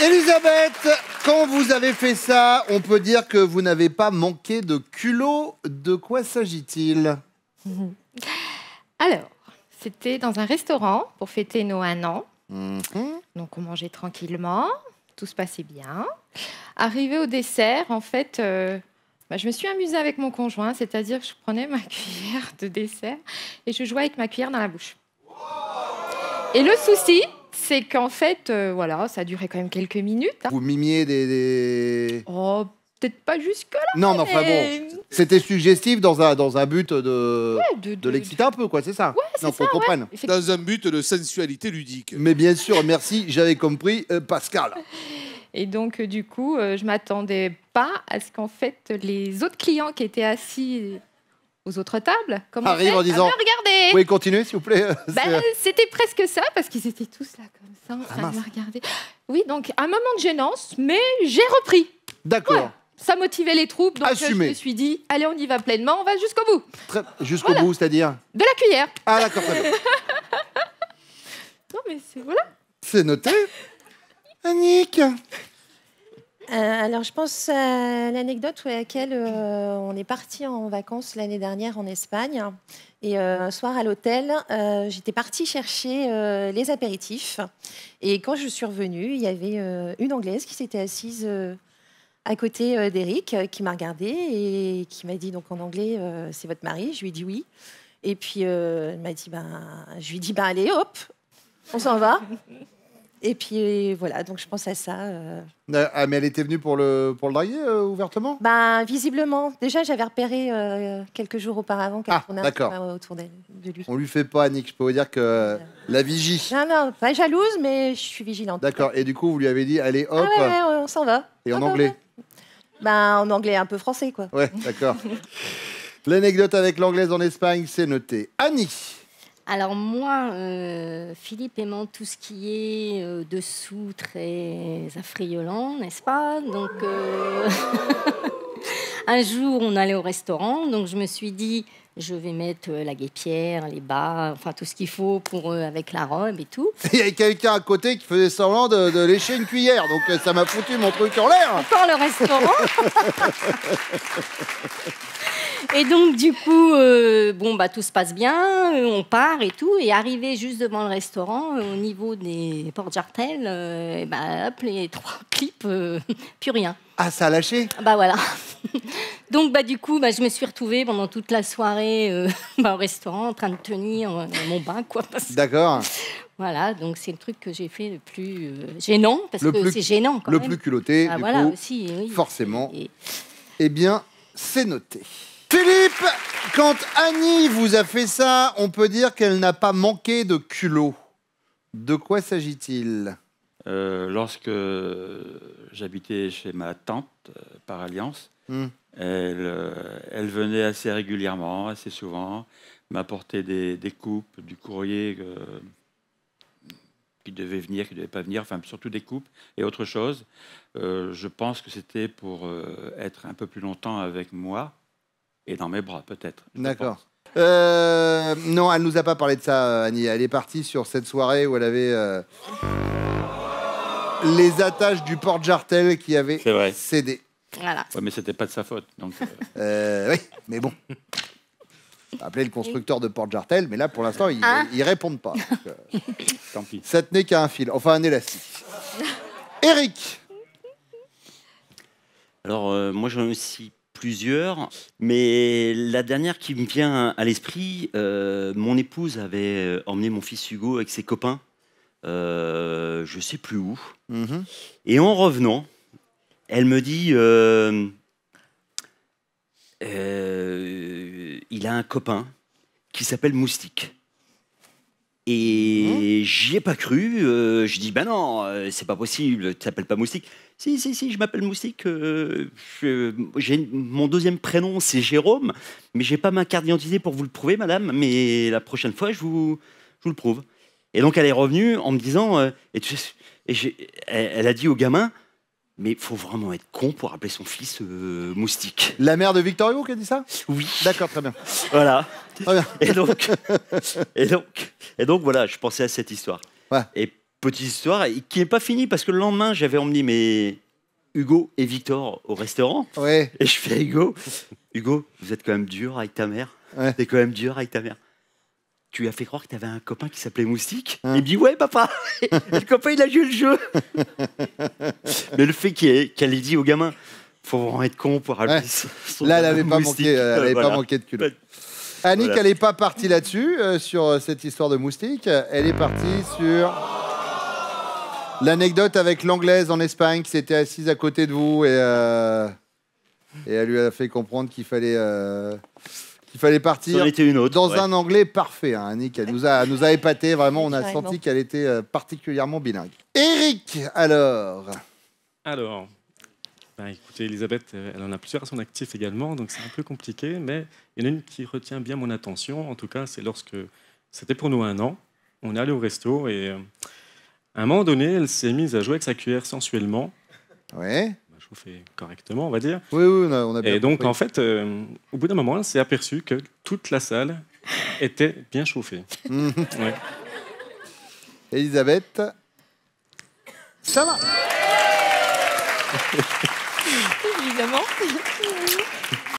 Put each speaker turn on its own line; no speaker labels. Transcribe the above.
Elisabeth, quand vous avez fait ça, on peut dire que vous n'avez pas manqué de culot. De quoi s'agit-il?
Alors, c'était dans un restaurant pour fêter nos 1 an.
Mhm.
Donc, on mangeait tranquillement. Tout se passait bien. Arrivé au dessert, en fait, je me suis amusée avec mon conjoint. C'est-à-dire que je prenais ma cuillère de dessert et je jouais avec ma cuillère dans la bouche. Et le souci, c'est qu'en fait, voilà, ça a duré quand même quelques minutes. Hein.
Vous mimiez des...
Oh, peut-être pas jusque-là.
Non, mais enfin bon, c'était suggestif dans un but de,
Ouais,
de l'exciter un peu, quoi, c'est ça?
Ouais, c'est
non,
ça,
faut qu'on comprenne.
ouais.
Dans un but de sensualité ludique.
Mais bien sûr, merci, j'avais compris, Pascal.
Et donc, du coup, je m'attendais pas à ce qu'en fait, les autres clients qui étaient assis aux autres tables
Arrive en disant,
regardez.
Vous pouvez continuer, s'il vous plaît?
C'était presque ça, parce qu'ils étaient tous là comme ça, en train de me regarder. Oui, donc un moment de gênance, mais j'ai repris.
D'accord.
Voilà. Ça motivait les troupes, donc je
Assumé.
me suis dit, allez, on y va pleinement, on va jusqu'au bout.
Jusqu'au bout, c'est-à-dire?
De la cuillère.
Ah, d'accord, très bien.
Non, mais c'est voilà.
C'est noté. Annick.
Alors, je pense à l'anecdote à laquelle on est parti en vacances l'année dernière en Espagne. Et un soir à l'hôtel, j'étais partie chercher les apéritifs. Et quand je suis revenue, il y avait une Anglaise qui s'était assise à côté d'Eric, qui m'a regardée et qui m'a dit donc en anglais, c'est votre mari? Je lui ai dit oui. Et puis, elle m'a dit, je lui ai dit, allez, hop, on s'en va. Et puis voilà, donc je pense à ça.
Ah, mais elle était venue pour le draguer ouvertement?
Visiblement. Déjà, j'avais repéré quelques jours auparavant qu'elle tournait un peu autour de lui.
On lui fait pas, Annick. Je peux vous dire que la vigie.
Non, pas jalouse, mais je suis vigilante.
D'accord. Et du coup, vous lui avez dit, allez, hop.
Ah ouais, on s'en va.
Et en anglais?
En anglais un peu français, quoi.
Ouais, d'accord. L'anecdote avec l'anglaise en Espagne, c'est noté. Annie.
Alors moi, Philippe aimant tout ce qui est dessous très affriolant, n'est-ce pas? Donc un jour, on allait au restaurant, donc je me suis dit, je vais mettre la guêpière, les bas, enfin tout ce qu'il faut pour avec la robe et tout.
Il y avait quelqu'un à côté qui faisait semblant de lécher une cuillère, donc ça m'a foutu mon truc en l'air.
Encore le restaurant. Et donc, du coup, tout se passe bien, on part et tout. Et arrivé juste devant le restaurant, au niveau des portes jartelles, hop, les 3 clips, plus rien.
Ah, ça a lâché?
Voilà. Donc, du coup, je me suis retrouvée pendant toute la soirée au restaurant, en train de tenir mon bain, quoi.
D'accord.
Voilà, donc c'est le truc que j'ai fait le plus gênant, parce que c'est gênant quand même.
Le plus culotté, du
voilà,
coup,
aussi, oui.
forcément. Eh bien, c'est noté. Philippe, quand Annie vous a fait ça, on peut dire qu'elle n'a pas manqué de culot. De quoi s'agit-il?
Lorsque j'habitais chez ma tante, par alliance, elle venait assez régulièrement, assez souvent, m'apporter des coupes, du courrier qui devait venir, qui ne devait pas venir, enfin surtout des coupes et autre chose. Je pense que c'était pour être un peu plus longtemps avec moi. Et dans mes bras, peut-être.
D'accord. Non, elle nous a pas parlé de ça, Annie. Elle est partie sur cette soirée où elle avait les attaches du porte-jartel qui avaient cédé.
Voilà.
Ouais, mais c'était pas de sa faute. Donc,
oui, mais bon. Appelez le constructeur de porte-jartel, mais là, pour l'instant, ils répondent pas. Donc,
tant pis.
Ça tenait qu'à un fil, enfin un élastique. Eric.
Alors, moi, j'en ai aussi plusieurs, mais la dernière qui me vient à l'esprit, mon épouse avait emmené mon fils Hugo avec ses copains, je sais plus où, et en revenant, elle me dit, il a un copain qui s'appelle Moustique. Et j'y ai pas cru. Je dis, non, c'est pas possible, tu t'appelles pas Moustique. Si, je m'appelle Moustique. Mon deuxième prénom, c'est Jérôme, mais j'ai pas ma carte d'identité pour vous le prouver, madame, mais la prochaine fois, je vous le prouve. Et donc, elle est revenue en me disant, elle a dit au gamin, mais il faut vraiment être con pour appeler son fils Moustique.
La mère de Victor Hugo qui a dit ça?
Oui.
D'accord, très bien.
Voilà.
Très bien.
Et donc, voilà, je pensais à cette histoire.
Ouais.
Et petite histoire qui n'est pas finie parce que le lendemain, j'avais emmené mes Hugo et Victor au restaurant.
Ouais.
Et je fais à Hugo, Hugo, vous êtes quand même dur avec ta mère.
Ouais.
T'es quand même dur avec ta mère. Tu lui as fait croire que tu avais un copain qui s'appelait Moustique. Il me dit ouais papa. Et le copain il a joué le jeu. Mais le fait qu'elle ait dit au gamin, faut vraiment être con pour appeler son
Là, elle n'avait pas
Moustique.
manqué, elle avait
Voilà.
pas manqué de culot. Annick, elle n'est pas partie là-dessus, sur cette histoire de moustique. Elle est partie sur l'anecdote avec l'anglaise en Espagne qui s'était assise à côté de vous et elle lui a fait comprendre qu'il fallait partir
C'en était une autre,
dans
ouais.
un anglais parfait. Hein, Annick, elle nous a épaté, vraiment, on a
Carrément.
senti qu'elle était particulièrement bilingue. Eric, alors.
Alors, écoutez, Elisabeth, elle en a plusieurs à son actif également, donc c'est un peu compliqué, mais il y en a une qui retient bien mon attention. En tout cas, c'est lorsque c'était pour nous 1 an, on est allé au resto et à un moment donné, elle s'est mise à jouer avec sa cuillère sensuellement.
Ouais.
Chauffer correctement, on va dire.
Oui, on a bien
Et donc,
compris.
en fait, au bout d'un moment, elle s'est aperçue que toute la salle était bien chauffée. Ouais.
Elisabeth, ça va.
Évidemment.